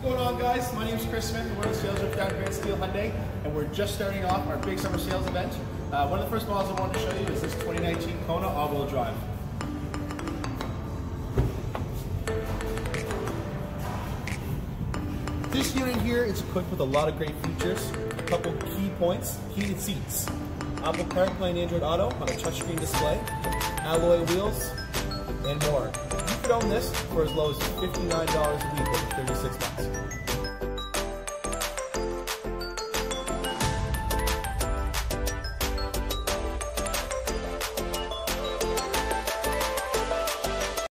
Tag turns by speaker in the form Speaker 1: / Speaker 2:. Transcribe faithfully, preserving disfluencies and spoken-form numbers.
Speaker 1: What's going on, guys? My name is Chris Smith, and we're the sales rep down here at Steele Hyundai, and we're just starting off our big summer sales event. Uh, one of the first models I wanted to show you is this twenty nineteen Kona all-wheel drive. This unit here is equipped with a lot of great features. A couple key points: heated seats, Apple CarPlay and Android Auto on a touchscreen display, alloy wheels, and more. You could own this for as low as fifty-nine dollars a week over thirty-six months.